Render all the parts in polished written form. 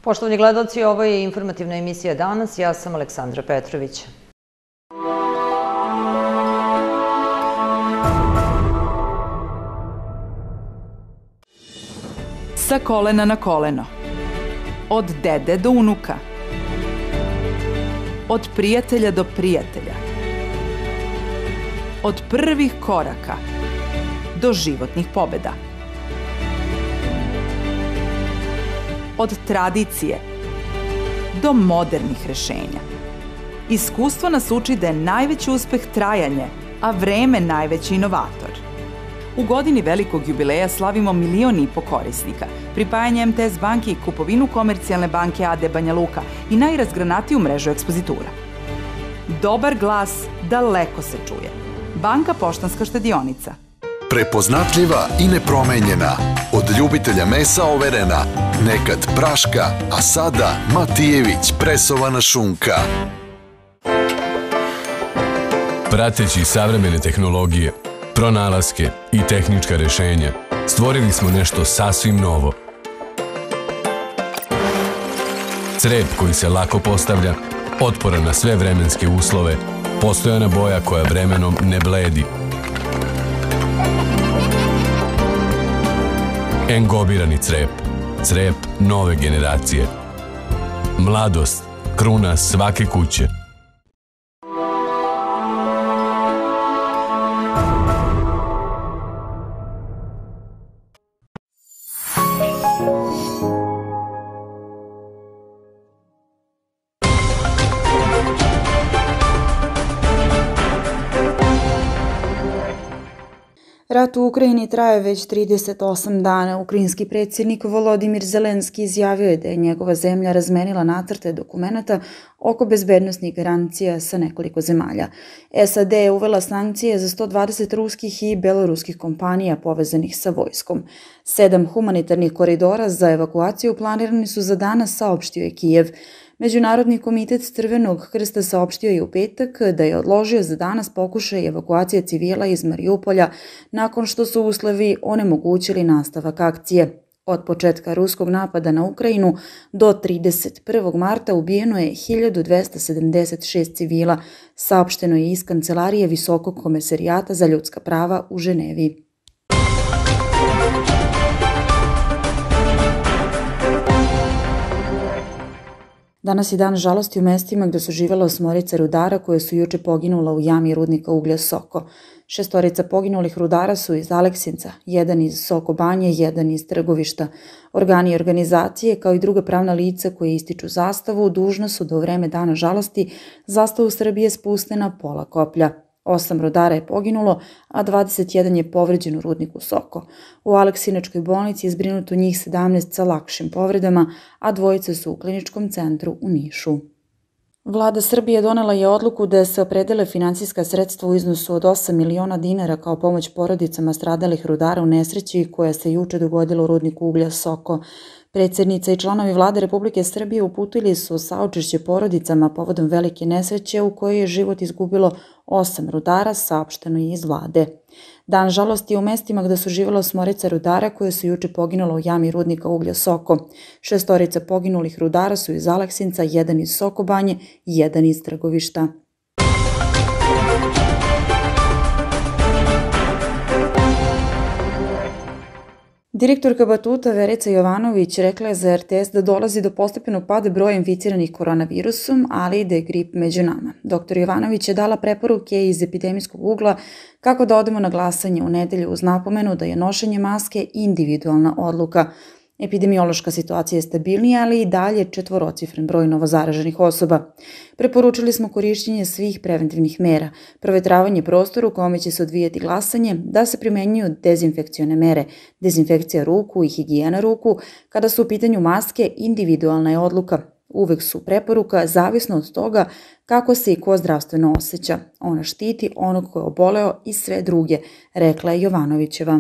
Poštovani gledalci, ovo je informativna emisija Danas. Ja sam Aleksandra Petrović. Sa kolena na koleno. Od dede do unuka. Od prijatelja do prijatelja. Od prvih koraka do životnih pobeda. Od tradicije do modernih rešenja. Iskustvo nas uči da je najveći uspeh trajanje, a vreme najveći inovator. U godini velikog jubileja slavimo 1,5 miliona korisnika, pripajanje MTS banke i kupovinu Komercijalne banke AD Banja Luka i najrazgranatiju mrežu ekspozitura. Dobar glas daleko se čuje. Banka Poštanska štedionica. Prepoznatljiva i nepromenjena. Od ljubitelja mesa overena. Nekad praška, a sada Matijević presovana šunka. Prateći savremene tehnologije, pronalaske i tehnička rešenja, stvorili smo nešto sasvim novo. Crep koji se lako postavlja, otporan na sve vremenske uslove, postojana boja koja vremenom ne bledi. Engobirani crep. Crep nove generacije. Mladost, kruna svake kuće. Rat u Ukrajini traje već 38 dana. Ukrajinski predsjednik Volodimir Zelenski izjavio je da je njegova zemlja razmenila nacrte dokumenata oko bezbednosnih garancija sa nekoliko zemalja. SAD je uvela sankcije za 120 ruskih i beloruskih kompanija povezanih sa vojskom. 7 humanitarnih koridora za evakuaciju planirani su za danas, saopštio je Kijev. Međunarodni komitet Crvenog krsta saopštio je u petak da je odložio za danas pokušaj evakuacije civila iz Mariupolja nakon što su uslovi onemogućili nastavak akcije. Od početka ruskog napada na Ukrajinu do 31. marta ubijeno je 1276 civila, saopšteno je iz Kancelarije Visokog komesarijata za ljudska prava u Ženevi. Danas je dan žalosti u mestima gde su živela 8 rudara koje su juče poginula u jami rudnika uglja Soko. 6 poginulih rudara su iz Aleksinca, 1 iz Soko Banje, 1 iz Trgovišta. Organi i organizacije, kao i druga pravna lica koje ističu zastavu, dužna su da u vreme dana žalosti zastavu Srbije spuste na pola koplja. 8 rudara je poginulo, a 21 je povređen u rudniku Soko. U Aleksinačkoj bolnici je zbrinuto njih 17 sa lakšim povredama, a 2 su u kliničkom centru u Nišu. Vlada Srbije donela je odluku da se opredele finansijska sredstva u iznosu od 8 miliona dinara kao pomoć porodicama stradalih rudara u nesreći koja se juče dogodila u rudniku uglja Soko. Predsjednica i članovi Vlade Republike Srbije uputili su saučešće porodicama povodom velike nesreće u kojoj je život izgubilo 8 rudara, saopšteno je iz Vlade. Dan žalosti u mestima gde su živjela 8 rudara koje su juče poginula u jami rudnika uglja Soko. 6 poginulih rudara su iz Aleksinca, 1 iz Soko Banje i 1 iz Trgovišta. Direktorka Batuta Verica Jovanović rekla je za RTS da dolazi do postepenog pada broja inficiranih koronavirusom, ali i da je grip među nama. Dr. Jovanović je dala preporuke iz epidemijskog ugla kako da odemo na glasanje u nedelju uz napomenu da je nošenje maske individualna odluka. Epidemiološka situacija je stabilnija, ali i dalje 4-cifren broj novozaraženih osoba. Preporučili smo korišćenje svih preventivnih mera, provetravanje prostora u kome će se odvijati glasanje, da se primenjuju dezinfekcione mere, dezinfekcija ruku i higijena ruku, kada su u pitanju maske, individualna je odluka. Uvek su preporuka zavisno od toga kako se i ko zdravstveno osjeća. Ona štiti onog ko je oboleo i sve druge, rekla je Jovanovićeva.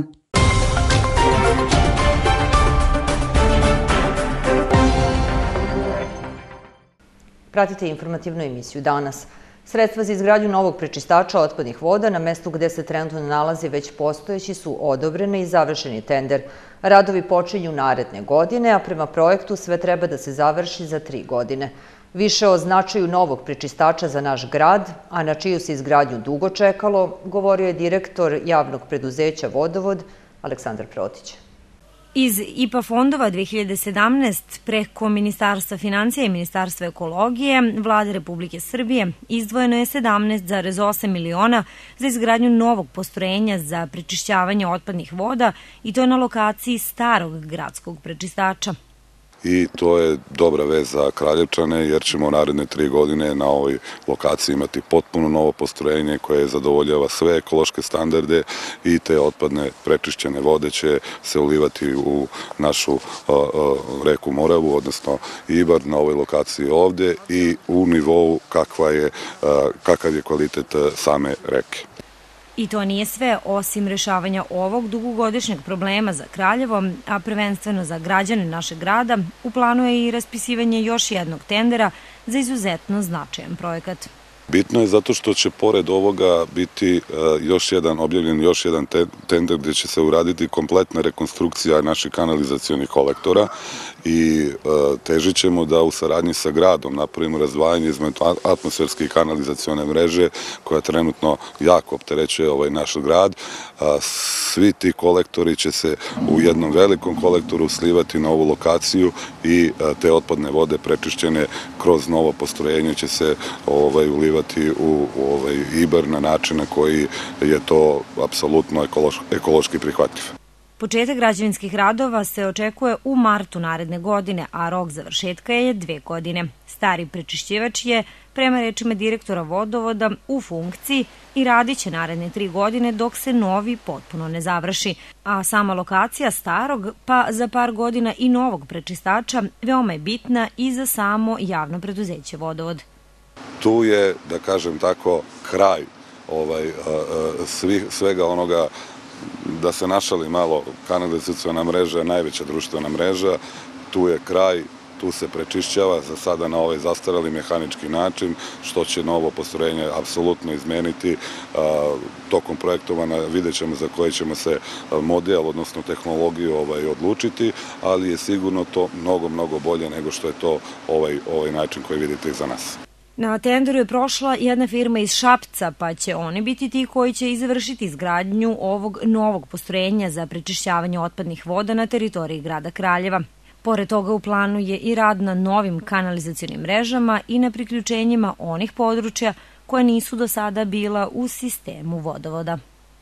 Pratite informativnu emisiju Danas. Sredstva za izgradnju novog prečistača otpadnih voda na mestu gde se trenutno nalazi već postojeći su odobrene i završen je tender. Radovi počinju naredne godine, a prema projektu sve treba da se završi za 3 godine. Više o značaju novog prečistača za naš grad, a na čiju se izgradnju dugo čekalo, govorio je direktor javnog preduzeća Vodovod Aleksandar Protić. Iz IPA fondova 2017 preko Ministarstva financija i Ministarstva ekologije Vlade Republike Srbije izdvojeno je 17,8 miliona za izgradnju novog postrojenja za prečišćavanje otpadnih voda i to je na lokaciji starog gradskog prečistača. I to je dobra vest za Kraljevčane jer ćemo naredne 3 godine na ovoj lokaciji imati potpuno novo postrojenje koje zadovoljava sve ekološke standarde i te otpadne prečišćene vode će se ulivati u našu reku Moravu, odnosno Ibar na ovoj lokaciji ovde i u nivou kakav je kvalitet same reke. I to nije sve, osim rešavanja ovog dugogodišnjeg problema za Kraljevo, a prvenstveno za građane našeg grada, u planu je i raspisivanje još jednog tendera za izuzetno značajan projekat. Bitno je zato što će pored ovoga biti objavljen još jedan tender gde će se uraditi kompletna rekonstrukcija naših kanalizacionih kolektora i težit ćemo da u saradnji sa gradom napravimo razdvajanje između atmosferske i kanalizacione mreže koja trenutno jako opterećuje ovaj naš grad. Svi ti kolektori će se u jednom velikom kolektoru slivati na ovu lokaciju i te otpadne vode prečišćene kroz novo postrojenje će se ulivati u Ibar na način na koji je to apsolutno ekološki prihvatljiv. Početak građevinskih radova se očekuje u martu naredne godine, a rok završetka je 2 godine. Stari prečišćivač je, prema rečima direktora Vodovoda, u funkciji i radit će naredne 3 godine dok se novi potpuno ne završi. A sama lokacija starog, pa za par godina i novog prečistača, veoma je bitna i za samo javno preduzeće Vodovod. Tu je, da kažem tako, kraj svega onoga, da se našali malo, kanalizaciona mreža je najveća društvena mreža, tu je kraj, tu se prečišćava za sada na ovaj zastarali mehanički način, što će novo postrojenje apsolutno izmeniti. Tokom projektovanja vidjet ćemo za koji ćemo se model, odnosno tehnologiju odlučiti, ali je sigurno to mnogo bolje nego što je to ovaj način koji vidite iza nas. Na tenderu je prošla jedna firma iz Šapca, pa će oni biti ti koji će izvršiti izgradnju ovog novog postrojenja za prečišćavanje otpadnih voda na teritoriji grada Kraljeva. Pored toga u planu je i rad na novim kanalizacionim mrežama i na priključenjima onih područja koja nisu do sada bila u sistemu vodovoda.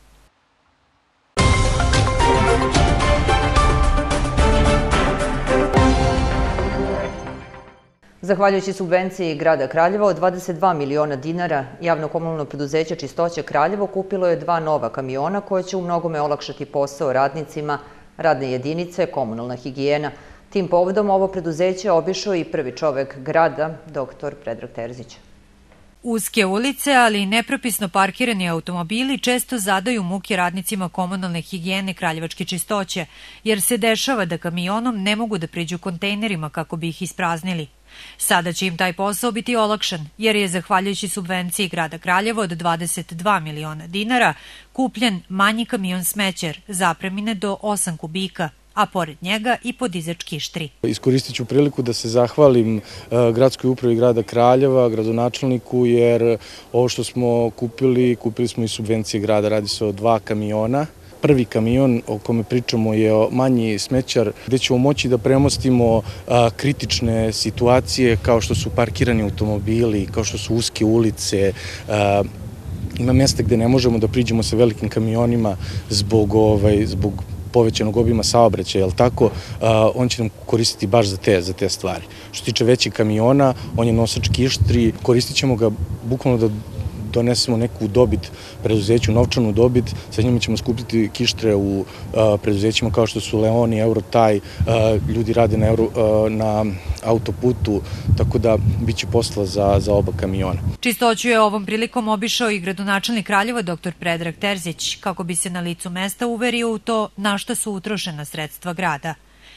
Zahvaljujući subvenciji grada Kraljeva od 22 miliona dinara, javno komunalno preduzeće Čistoće Kraljevo kupilo je 2 nova kamiona koje će u mnogome olakšati posao radnicima radne jedinice komunalna higijena. Tim povodom ovo preduzeće obišao i prvi čovek grada, dr. Predrag Terzić. Uske ulice, ali i nepropisno parkirani automobili često zadaju muke radnicima komunalne higijene Kraljevačke Čistoće, jer se dešava da kamionom ne mogu da priđu kontejnerima kako bi ih ispraznili. Sada će im taj posao biti olakšan, jer je, zahvaljujući subvenciji grada Kraljevo od 22 miliona dinara, kupljen manji kamion smećer zapremine do 8 kubika, a pored njega i podizač kištri. Iskoristit ću priliku da se zahvalim gradskoj upravi grada Kraljeva, gradonačelniku, jer ovo što smo kupili smo i subvencije grada, radi se o 2 kamiona. Prvi kamion o kome pričamo je manji smećar gde ćemo moći da premostimo kritične situacije kao što su parkirani automobili, kao što su uske ulice. Ima mesta gde ne možemo da priđemo sa velikim kamionima zbog povećanog obima saobraćaja, jel tako, on će nam koristiti baš za te stvari. Što se tiče većih kamiona, on je nosač kištri, koristit ćemo ga bukvalno da donesemo neku dobit preduzeću, novčanu dobit, sa njima ćemo skupiti kištre u preduzećima kao što su Leoni, Eurotaj, ljudi rade na autoputu, tako da bit će posla za oba kamiona. Čistoću je ovom prilikom obišao i gradonačelnik Kraljeva dr. Predrag Terzić, kako bi se na licu mesta uverio u to na šta su utrošena sredstva grada.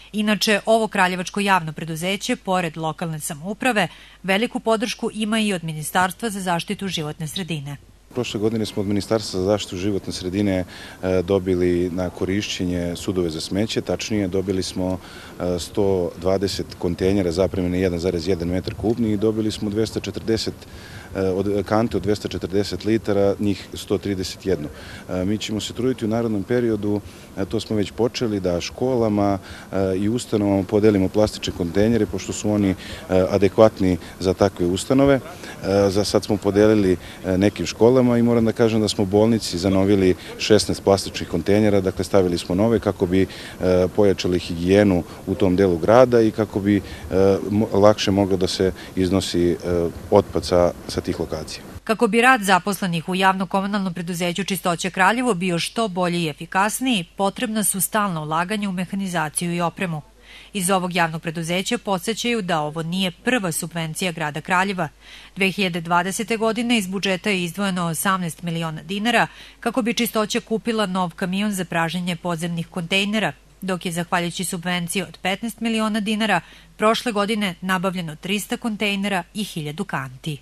Inače, ovo kraljevačko javno preduzeće, pored lokalne samouprave, veliku podršku ima i od Ministarstva za zaštitu životne sredine. Prošle godine smo od Ministarstva za zaštitu životne sredine dobili na korišćenje sudove za smeće, tačnije dobili smo 120 kontejnera zapremene 1,1 metar kubni i dobili smo 240 kante od 240 litara, njih 131. Mi ćemo se truditi u narednom periodu, to smo već počeli, da školama i ustanovama podelimo plastične kontejnere, pošto su oni adekvatni za takve ustanove. Za sad smo podelili nekim školama i moram da kažem da smo bolnici zanovili 16 plastičnih kontejnera, dakle stavili smo nove kako bi pojačali higijenu u tom delu grada i kako bi lakše moglo da se iznosi otpad sa tih lokacija. Kako bi rad zaposlenih u javno-komunalnom preduzeću Čistoća Kraljevo bio što bolji i efikasniji, potrebna su stalna ulaganja u mehanizaciju i opremu. Iz ovog javnog preduzeća podsjećaju da ovo nije prva subvencija grada Kraljeva. 2020. godine iz budžeta je izdvojeno 18 miliona dinara kako bi Čistoća kupila nov kamion za praženje podzemnih kontejnera, dok je zahvaljujući subvenciji od 15 miliona dinara prošle godine nabavljeno 300 kontejnera i 1000 kanti.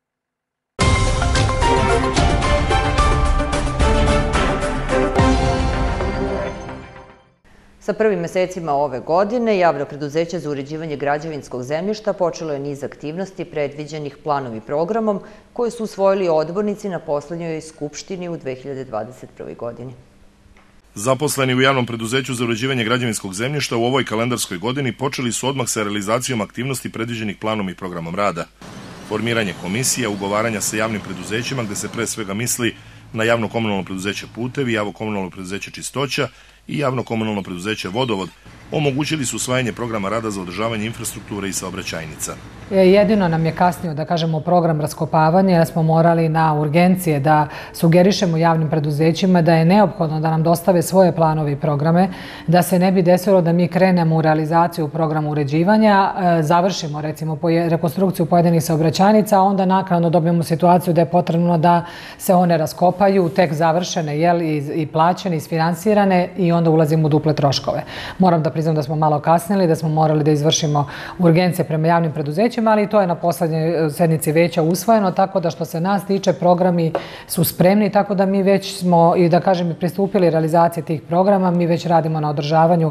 Sa prvim mesecima ove godine Javno preduzeće za uređivanje građevinskog zemljišta počelo je niz aktivnosti predviđenih planom i programom koje su usvojili odbornici na poslednjoj skupštini u 2021. godini. Zaposleni u Javnom preduzeću za uređivanje građevinskog zemljišta u ovoj kalendarskoj godini počeli su odmah sa realizacijom aktivnosti predviđenih planom i programom rada. Formiranje komisija, ugovaranja sa javnim preduzećima gde se pre svega misli na javno-komunalno preduzeće Putevi, javno-komunalno preduzeće Čistoća i javno-komunalno preduzeće Vodovod, omogućili su usvajanje programa rada za održavanje infrastrukture i saobraćajnica. Jedino nam je kasnio, da kažemo, program raskopavanja, jer smo morali na urgencije da sugerišemo javnim preduzećima da je neophodno da nam dostave svoje planove i programe, da se ne bi desilo da mi krenemo u realizaciju programa uređivanja, završimo recimo rekonstrukciju pojedinih saobraćajnica, a onda naknadno dobijemo situaciju da je potrebno da se one raskopaju, tek završene, i plaćene, isfinansirane, i onda ulazimo u duple troškove. Moram da priznam da smo malo kasnili, da smo morali da izvršimo urgencije prema javnim preduzećima, ali to je na poslednjoj sednici veća usvojeno, tako da što se nas tiče, programi su spremni, tako da mi već smo, i da kažem, pristupili realizaciji tih programa. Mi već radimo na održavanju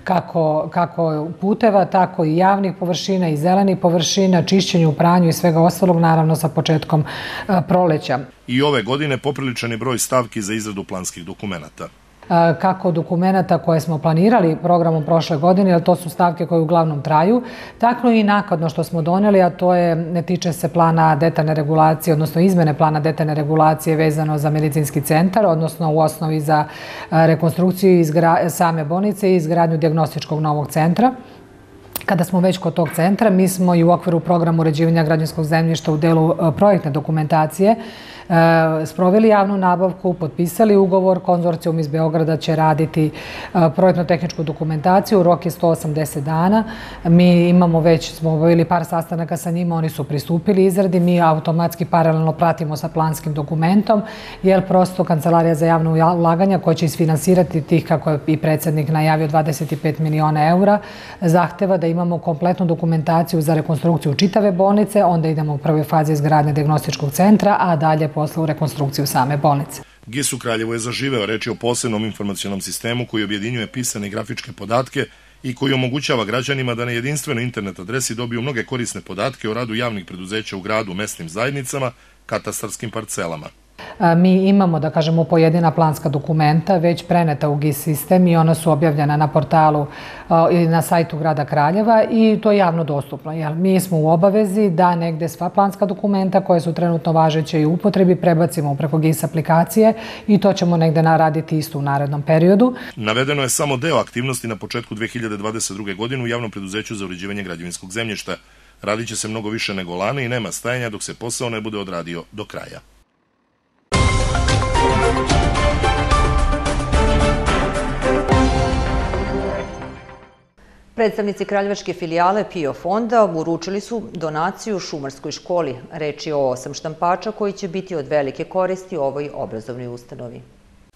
kako puteva, tako i javnih površina i zelenih površina, čišćenju, pranju i svega ostalog, naravno sa početkom proleća. I ove godine popriličan je broj stavki za izradu planskih dokumenata. Kako dokumenta koje smo planirali programom prošle godine, jer to su stavke koje uglavnom traju, tako i naknadno što smo doneli, a to ne tiče se plana detaljne regulacije, odnosno izmene plana detaljne regulacije vezano za medicinski centar, odnosno u osnovi za rekonstrukciju same bolnice i izgradnju dijagnostičkog novog centra. Kada smo već kod tog centra, mi smo i u okviru programa uređivanja građevinskog zemljišta u delu projektne dokumentacije sproveli javnu nabavku, potpisali ugovor, konzorcijum iz Beograda će raditi projektno-tehničku dokumentaciju, rok je 180 dana. Mi imamo već, smo obavili par sastanaka sa njima, oni su pristupili izradi, mi automatski paralelno pratimo sa planskim dokumentom, jer prosto Kancelarija za javno ulaganja koja će isfinansirati tih, kako je i predsjednik najavio, 25 miliona eura, zahteva da imamo kompletnu dokumentaciju za rekonstrukciju čitave bolnice, onda idemo u prvoj fazi izgradnje dijagnostičkog centra, a dalje posle u rekonstrukciju same bolnice. GIS u Kraljevo je zaživeo, reč je o posebnom informacionom sistemu koji objedinjuje pisane i grafičke podatke i koji omogućava građanima da na jedinstvenoj internet adresi dobiju mnoge korisne podatke o radu javnih preduzeća u gradu, mesnim zajednicama, katastarskim parcelama. Mi imamo, da kažemo, pojedina planska dokumenta već preneta u GIS sistem i ona su objavljena na portalu i na sajtu grada Kraljeva i to je javno dostupno. Mi smo u obavezi da negde sva planska dokumenta koje su trenutno važeće i u upotrebi prebacimo preko GIS aplikacije i to ćemo negde raditi isto u narednom periodu. Navedeno je samo deo aktivnosti na početku 2022. godine u Javnom preduzeću za uređivanje građevinskog zemljišta. Radit će se mnogo više nego lani i nema stajanja dok se posao ne bude odradio do kraja. Predstavnici kraljevačke filijale PIO fonda uručili su donaciju Šumarskoj školi. Reč je o 8 štampača koji će biti od velike koristi u ovoj obrazovnoj ustanovi.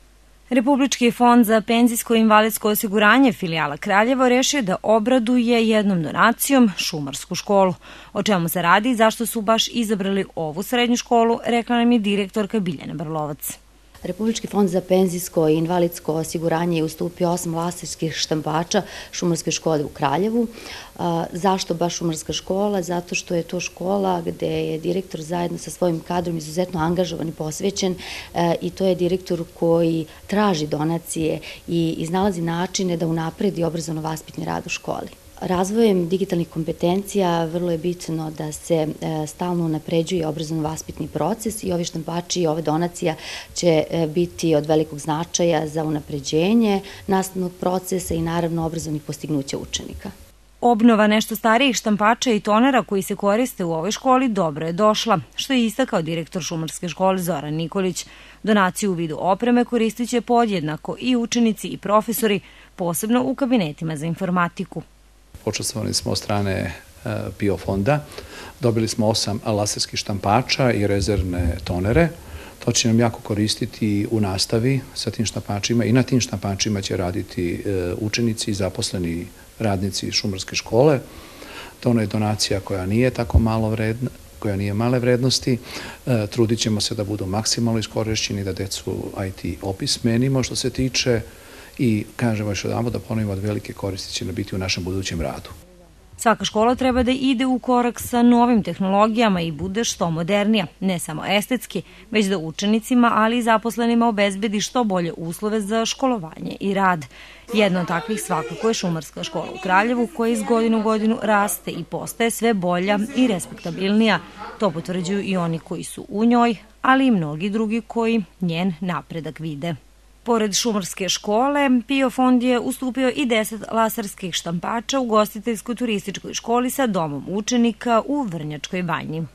Republički fond za penzijsko i invalidsko osiguranje filijala Kraljevo rešio da obraduje jednom donacijom šumarsku školu. O čemu se radi i zašto su baš izabrali ovu srednju školu, rekla nam je direktorka Biljana Brlovac. Republički fond za penzijsko i invalidsko osiguranje je ustupio 8 laserskih štampača šumarske škole u Kraljevu. Zašto baš šumarska škola? Zato što je to škola gde je direktor zajedno sa svojim kadrom izuzetno angažovan i posvećen i to je direktor koji traži donacije i iznalazi načine da unapredi obrazovno-vaspitni rad u školi. Razvojem digitalnih kompetencija vrlo je bitno da se stalno unapređuje obrazovno-vaspitni proces i ovi štampači i ove donacija će biti od velikog značaja za unapređenje nastavnog procesa i naravno obrazovnih postignuća učenika. Obnova nešto starijih štampača i tonera koji se koriste u ovoj školi dobro je došla, što je istakao direktor šumarske škole Zoran Nikolić. Donaciju u vidu opreme koristit će podjednako i učenici i profesori, posebno u kabinetima za informatiku. Počastvovani smo od strane PIO fonda, dobili smo 8 laserskih štampača i rezervne tonere. To će nam jako koristiti u nastavi sa tim štampačima i na tim štampačima će raditi učenici i zaposleni radnici šumarske škole. To je donacija koja nije tako malo vredna, koja nije male vrednosti. Trudit ćemo se da budu maksimalno iskorišćeni, da decu IT opismenimo što se tiče i kažemo još odamo da ponovimo od velike koristi će biti u našem budućem radu. Svaka škola treba da ide u korak sa novim tehnologijama i bude što modernija, ne samo estetski, već da učenicima, ali i zaposlenima obezbedi što bolje uslove za školovanje i rad. Jedna od takvih svakako je šumarska škola u Kraljevu, koja iz godine u godinu raste i postaje sve bolja i respektabilnija. To potvrđuju i oni koji su u njoj, ali i mnogi drugi koji njen napredak vide. Pored šumarske škole, PIO fond je ustupio i 10 laserskih štampača ugostiteljsko-turističkoj školi sa domom učenika u Vrnjačkoj banji.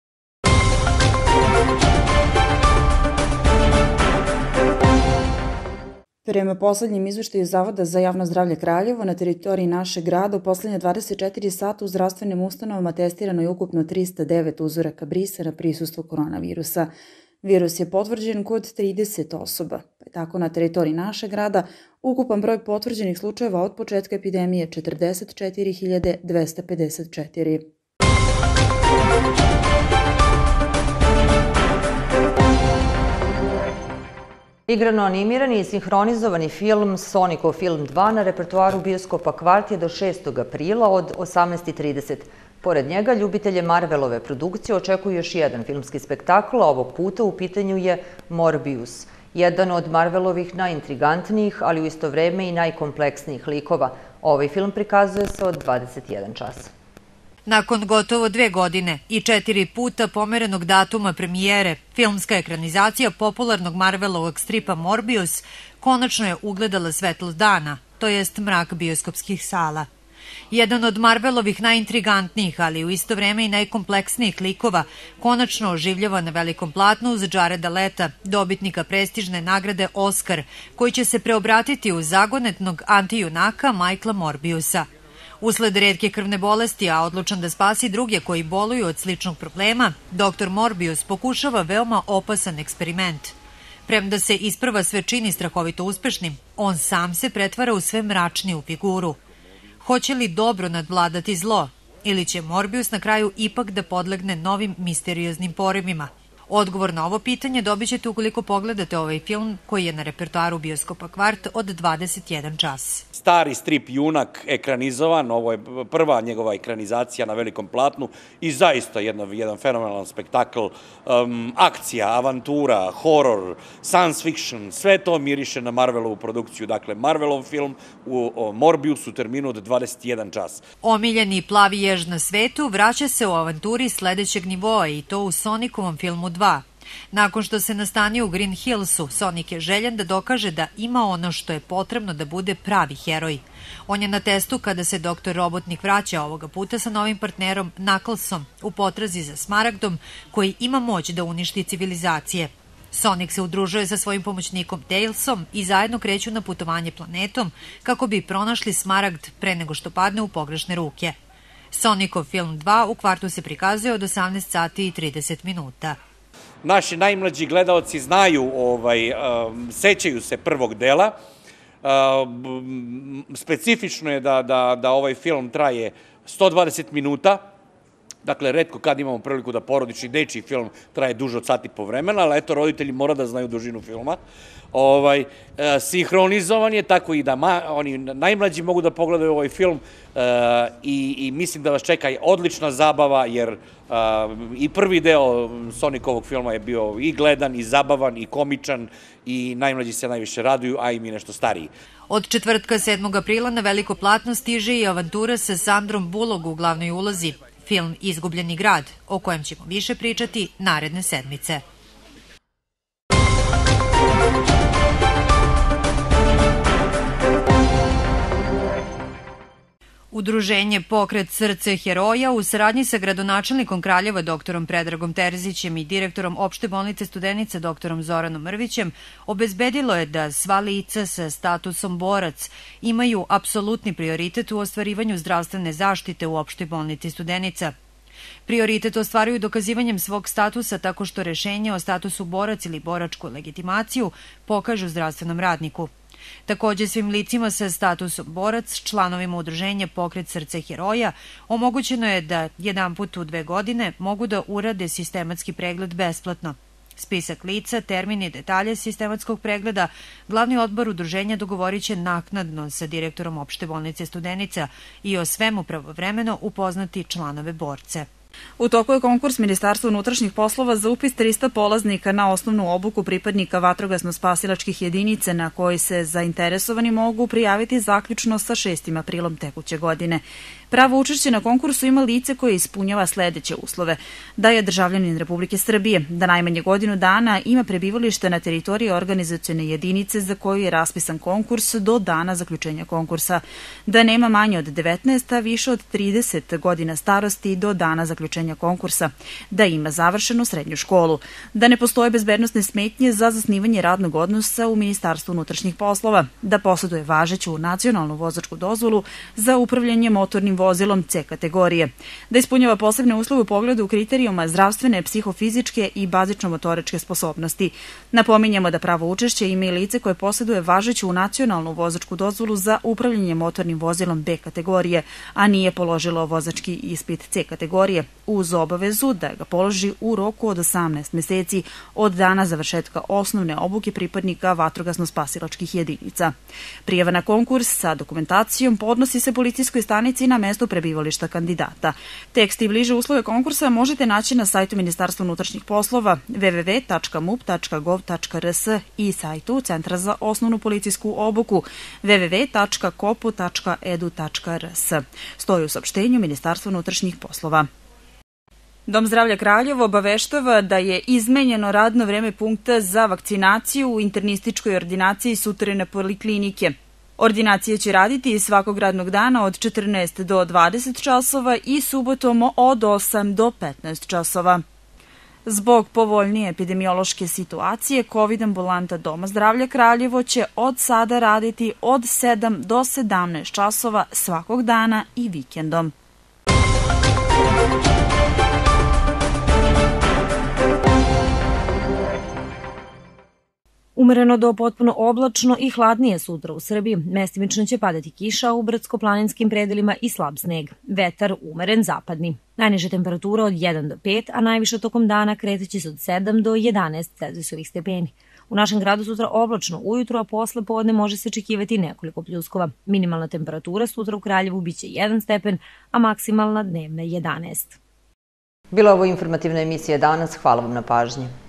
Prema poslednjim izveštaju Zavoda za javno zdravlje Kraljevo, na teritoriji našeg grada u poslednje 24 sata u zdravstvenim ustanovama testirano je ukupno 309 uzoraka brisana prisustvo koronavirusa. Virus je potvrđen kod 30 osoba. Tako na teritoriji našeg grada ukupan broj potvrđenih slučajeva od početka epidemije 44.254. Igrano animirani i sinhronizovani film Sonicov film 2 na repertoaru bioskopa Kvart je do 6. aprila od 18:30. Pored njega, ljubitelje Marvelove produkcije očekuju još jedan filmski spektakl, a ovog puta u pitanju je Morbius, jedan od Marvelovih najintrigantnijih, ali u isto vreme i najkompleksnijih likova. Ovaj film prikazuje se od 21 čas. Nakon gotovo 2 godine i 4 puta pomerenog datuma premijere, filmska ekranizacija popularnog Marvelovog stripa Morbius konačno je ugledala svetlost dana, to jest mrak bioskopskih sala. Jedan od Marvelovih najintrigantnijih, ali u isto vreme i najkompleksnijih likova, konačno oživljava na velikom platnu uz Jareda Leta, dobitnika prestižne nagrade Oscar, koji će se preobratiti u zagonetnog antijunaka Michaela Morbiusa. Usled retke krvne bolesti, a odlučan da spasi druge koji boluju od sličnog problema, dr. Morbius pokušava veoma opasan eksperiment. Premda se isprva sve čini strahovito uspešnim, on sam se pretvara u sve mračniju figuru. Hoće li dobro nadvladati zlo ili će Morbius na kraju ipak da podlegne novim misterioznim porivima? Odgovor na ovo pitanje dobit ćete ukoliko pogledate ovaj film koji je na repertoaru bioskopa Kvart od 21 čas. Stari strip Junak ekranizovan, ovo je prva njegova ekranizacija na velikom platnu i zaista jedan fenomenalan spektakl, akcija, avantura, horor, science fiction, sve to miriše na Marvelovu produkciju. Dakle, Marvelov film u Morbius u terminu od 21 čas. Omiljeni plavi jež na svetu vraća se u avanturi sledećeg nivoa i to u Sonicovom filmu 2. Nakon što se nastanio u Green Hillsu, Sonic je željan da dokaže da ima ono što je potrebno da bude pravi heroj. On je na testu kada se Dr. Robotnik vraća ovoga puta sa novim partnerom Knucklesom u potrazi za Smaragdom koji ima moć da uništi civilizacije. Sonic se udružuje sa svojim pomoćnikom Tailsom i zajedno kreću na putovanje planetom kako bi pronašli Smaragd pre nego što padne u pogrešne ruke. Sonicov film 2 u Kvartu se prikazuje od 18 sati i 30 minuta. naši najmlađi gledaoci znaju, sećaju se prvog dela. Specifično je da ovaj film traje 120 minuta, dakle, retko kad imamo priliku da porodični dečiji film traje duže od sat i po vremena, ali eto, roditelji mora da znaju dužinu filma. Sinhronizovan je, tako i da oni najmlađi mogu da pogledaju ovaj film i mislim da vas čeka odlična zabava, jer i prvi deo Sonikovog filma je bio i gledan, i zabavan, i komičan, i najmlađi se najviše raduju, a i mi nešto stariji. Od četvrtka 7. aprila na veliko platno stiže i avantura sa Sandrom Bullock u glavnoj ulozi. Film Izgubljeni grad, o kojem ćemo više pričati naredne sedmice. Udruženje Pokret Srce heroja u saradnji sa gradonačelnikom Kraljeva doktorom Predragom Terzićem i direktorom Opšte bolnice Studenica doktorom Zoranom Mrvićem obezbedilo je da sva lica sa statusom borac imaju apsolutni prioritet u ostvarivanju zdravstvene zaštite u Opštoj bolnici Studenica. Prioritet ostvaruju dokazivanjem svog statusa tako što rešenje o statusu borac ili boračku legitimaciju pokažu zdravstvenom radniku. Takođe, svim licima sa statusom borac, članovima udruženja Pokret Srce heroja, omogućeno je da jedanput u 2 godine mogu da urade sistematski pregled besplatno. Spisak lica, termini i detalje sistematskog pregleda glavni odbor udruženja dogovorit će naknadno sa direktorom Opšte bolnice Studenica i o svemu pravovremeno upoznati članove borce. U toku je konkurs Ministarstva unutrašnjih poslova za upis 300 polaznika na osnovnu obuku pripadnika vatrogasno-spasilačkih jedinica na koji se zainteresovani mogu prijaviti zaključno sa 6. aprilom tekuće godine. Pravo učešće na konkursu ima lice koje ispunjava sledeće uslove: da je državljanin Republike Srbije, da najmanje godinu dana ima prebivalište na teritoriji organizacione jedinice za koju je raspisan konkurs do dana zaključenja konkursa, da nema manje od 19, a više od 30 godina starosti do dana zaključenja konkursa, da ima završenu srednju školu, da ne postoje bezbednosne smetnje za zasnivanje radnog odnosa u Ministarstvu unutrašnjih poslova, da poseduje važeću nacionalnu vozačku dozvolu za upravljanje motornim vozilom C kategorije, da ispunjava posebne uslove u pogledu kriterijuma zdravstvene, psihofizičke i bazično-motoričke sposobnosti. Napominjamo da pravo učešće ima i lice koje poseduje važeću nacionalnu vozačku dozvolu za upravljanje motornim vozilom B kategorije, a nije položilo vozački ispit C kategorije, uz obavezu da ga položi u roku od 18 meseci od dana završetka osnovne obuke pripadnika vatrogasno-spasilačkih jedinica. Prijava na konkurs sa dokumentacijom podnosi se policijskoj stanici na mesto prebivališta kandidata. Tekst i bliže uslove konkursa možete naći na sajtu Ministarstva unutrašnjih poslova www.mup.gov.rs i sajtu Centra za osnovnu policijsku obuku www.kopu.edu.rs. Stoji u saopštenju Ministarstva unutrašnjih poslova. Dom zdravlja Kraljevo obaveštava da je izmenjeno radno vreme punkta za vakcinaciju u internističkoj ordinaciji Suterene poliklinike. Ordinacija će raditi svakog radnog dana od 14 do 20 časova i subotom od 8 do 15 časova. Zbog povoljnije epidemiološke situacije, COVID ambulanta Doma zdravlja Kraljevo će od sada raditi od 7 do 17 časova svakog dana i vikendom. Umereno do potpuno oblačno i hladnije sutra u Srbiji. Mestimično će padati kiša u brdsko-planinskim predelima i slab sneg. Vetar umeren zapadni. Najniža temperatura od 1 do 5, a najviša tokom dana kretaće se od 7 do 11 Celzijusovih stepeni. U našem gradu sutra oblačno ujutru, a posle podne može se očekivati nekoliko pljuskova. Minimalna temperatura sutra u Kraljevu biće 1 stepen, a maksimalna dnevna 11. Bila ovo informativna emisija danas. Hvala vam na pažnji.